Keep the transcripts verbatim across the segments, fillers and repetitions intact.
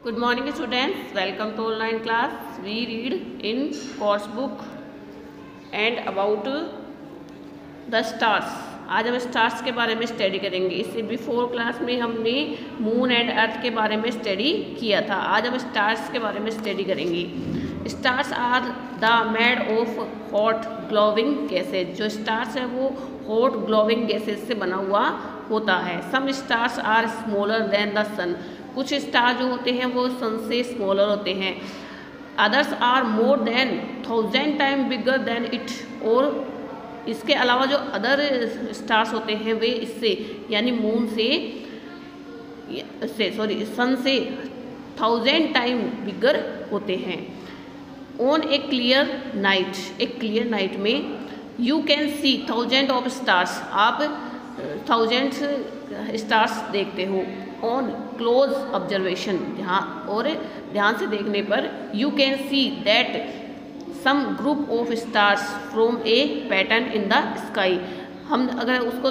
Good morning students, welcome to online class. We read in course book and about the stars. आज हम stars के बारे में study करेंगे। इससे बिफोर क्लास में हमने मून एंड अर्थ के बारे में स्टडी किया था। आज हम स्टार्स के बारे में स्टडी करेंगे। Stars are the made of hot glowing gases. जो स्टार्स है वो हॉट ग्लोविंग गैसेज से बना हुआ होता है। Some stars are smaller than the sun. कुछ स्टार जो होते हैं वो सन से स्मॉलर होते हैं। Others are more than thousand time bigger than it. और इसके अलावा जो अदर स्टार्स होते हैं वे इससे यानी मून से से सॉरी सन से थाउजेंड टाइम बिगर होते हैं। ऑन ए क्लियर नाइट, एक क्लियर नाइट में you can see thousand of stars. आप थाउजेंड स्टार्स देखते हो। ऑन क्लोज ऑब्जर्वेशन, ध्यान और ध्यान से देखने पर you can see that some group of stars from a pattern in the sky. हम अगर उसको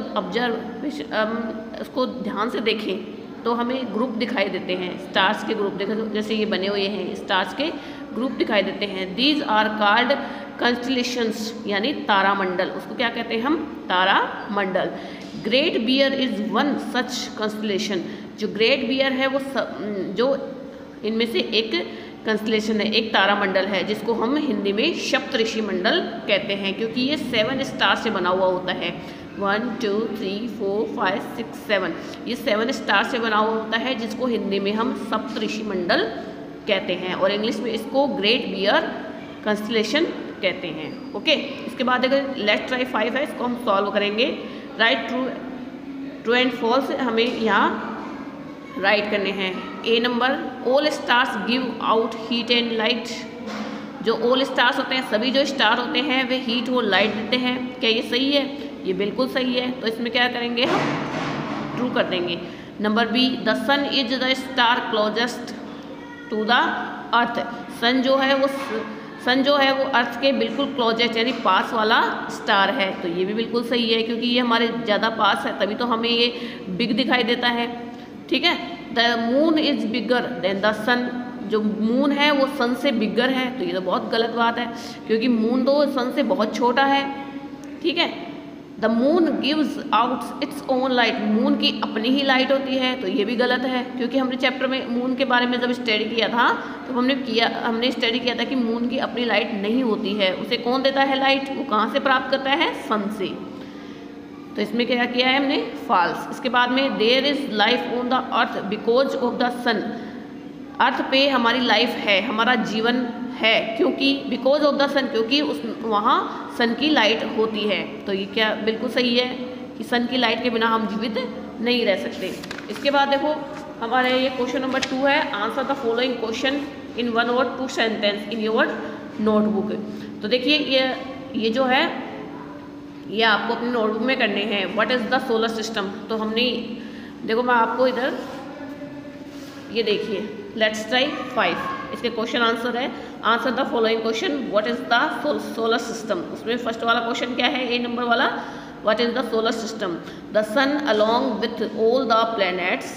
ऑब्जर्व उसको ध्यान से देखें तो हमें ग्रुप दिखाई देते हैं, स्टार्स के ग्रुप देखें जैसे ये बने हुए हैं, स्टार्स के ग्रुप दिखाई देते हैं। दीज आर कॉल्ड कंस्टलेशंस यानी तारामंडल। उसको क्या कहते हैं हम? तारामंडल। Great Bear is one such constellation. जो ग्रेट बियर है वो सब, जो इनमें से एक कंस्टलेशन है, एक तारामंडल है जिसको हम हिंदी में सप्तऋषि मंडल कहते हैं, क्योंकि ये सेवन स्टार से बना हुआ होता है। One two three four five six seven, ये सेवन स्टार से बना हुआ होता है जिसको हिंदी में हम सप्तऋषि मंडल कहते हैं और इंग्लिश में इसको ग्रेट बियर कंस्टलेशन कहते हैं। ओके, इसके बाद अगर लेट्स ट्राई फाइव है, इसको हम सॉल्व करेंगे। Right true true and false हमें यहाँ राइट करने हैं। A number, all stars give out heat and light. जो ऑल स्टार्स होते हैं, सभी जो स्टार होते हैं वे हीट और लाइट देते हैं। क्या ये सही है? ये बिल्कुल सही है। तो इसमें क्या करेंगे हम? ट्रू कर देंगे। Number B, the sun is the star closest to the earth. Sun जो है वो सन जो है वो अर्थ के बिल्कुल क्लोजेस्ट यानी पास वाला स्टार है। तो ये भी बिल्कुल सही है क्योंकि ये हमारे ज़्यादा पास है, तभी तो हमें ये बिग दिखाई देता है। ठीक है। The moon is bigger than the sun. जो मून है वो सन से बिगर है, तो ये तो बहुत गलत बात है क्योंकि मून तो सन से बहुत छोटा है। ठीक है। The moon gives out its own light. Moon की अपनी ही लाइट होती है, तो ये भी गलत है क्योंकि हमने चैप्टर में मून के बारे में जब स्टडी किया था तो हमने किया हमने स्टडी किया था कि मून की अपनी लाइट नहीं होती है। उसे कौन देता है लाइट? वो कहाँ से प्राप्त करता है? सन से। तो इसमें क्या किया है हमने? फॉल्स। इसके बाद में there is life on the earth because of the sun. Earth पे हमारी लाइफ है, हमारा जीवन है, क्योंकि बिकॉज ऑफ द सन, क्योंकि उस वहाँ सन की लाइट होती है। तो ये क्या बिल्कुल सही है कि सन की लाइट के बिना हम जीवित नहीं रह सकते। इसके बाद देखो हमारे ये क्वेश्चन नंबर टू है। Answer the following question in one और two sentence in your notebook. तो देखिए ये ये जो है ये आपको अपनी नोटबुक में करने हैं। What is the solar system? तो हमने देखो मैं आपको इधर ये देखिए लेट्स ट्राई फाइव, इसके क्वेश्चन आंसर है। Answer the following question what is the solar system. उसमें फर्स्ट वाला क्वेश्चन क्या है? ए नंबर वाला, what is the solar system? The sun along with all the planets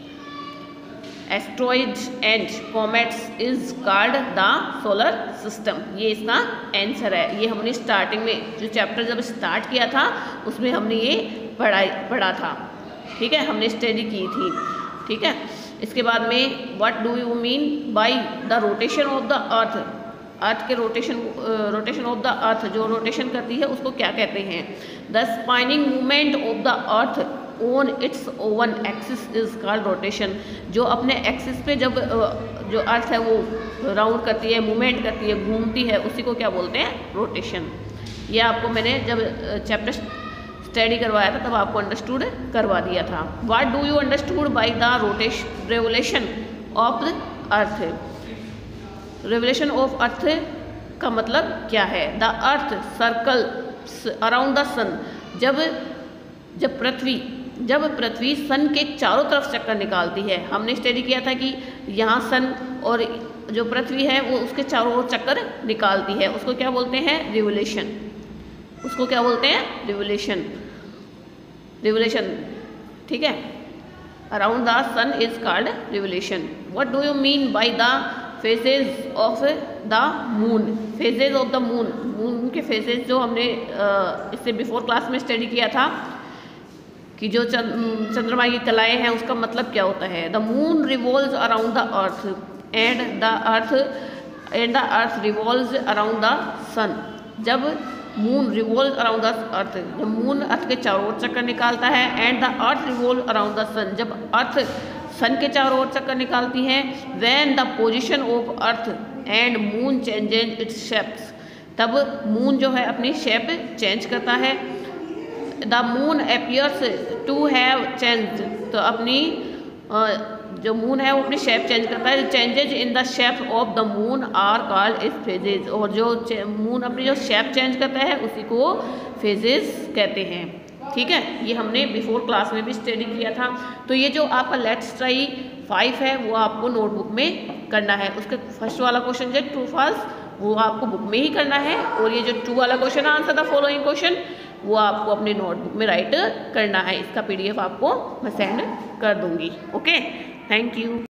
asteroids and comets is called the solar system. ये इसका answer है। ये हमने स्टार्टिंग में जो चैप्टर जब स्टार्ट किया था उसमें हमने ये पढ़ा पढ़ा था। ठीक है, हमने स्टडी की थी। ठीक है। इसके बाद में what do you mean by the rotation of the earth. Earth के rotation rotation of the earth, जो रोटेशन करती है उसको क्या कहते हैं? The spinning movement of the earth on its own axis is called rotation. जो अपने एक्सिस पे जब जो अर्थ है वो राउंड करती है, मूवमेंट करती है, घूमती है, उसी को क्या बोलते हैं? रोटेशन। ये आपको मैंने जब चैप्टर स्टडी करवाया था तब आपको अंडरस्टूड करवा दिया था। What do you understood by the rotation revolution of the earth. Revolution of earth का मतलब क्या है? The earth circle around the sun. जब जब पृथ्वी जब पृथ्वी सन के चारों तरफ चक्कर निकालती है। हमने स्टडी किया था कि यहाँ सन और जो पृथ्वी है वो उसके चारों ओर चक्कर निकालती है, उसको क्या बोलते हैं? रिवोल्यूशन। उसको क्या बोलते हैं? रिवोल्यूशन। रिवोल्यूशन। ठीक है। around the sun is called revolution. What do you mean by the phases of the moon? phases of the moon, moon के phases जो हमने इससे बिफोर क्लास में स्टडी किया था कि जो चंद्रमा की कलाएं हैं उसका मतलब क्या होता है. The moon revolves around the earth and the earth and the earth revolves around the sun. जब moon revolve around the earth, जब मून अर्थ के चारों ओर चक्कर निकालता है, and the earth revolve around the sun, जब अर्थ सन के चारों ओर चक्कर निकालती है. When the position of earth and moon changes its shapes, तब मून जो है अपनी शेप चेंज करता है. The moon appears to have change, तो अपनी जो मून है वो अपनी शेप चेंज करता है. Changes in the shape of the moon are called is phases, और जो मून अपनी जो शेप चेंज करता है उसी को फेजेस कहते हैं. ठीक है, ये हमने बिफोर क्लास में भी स्टडी किया था. तो ये जो आपका लेट्स ट्राई फाइव है वो आपको नोटबुक में करना है. उसका फर्स्ट वाला क्वेश्चन जो ट्रू फॉल्स वो आपको बुक में ही करना है, और ये जो टू वाला question answer the following question वो आपको अपने नोटबुक में राइट करना है. इसका पीडीएफ आपको मैं सेंड कर दूंगी. Okay, thank you.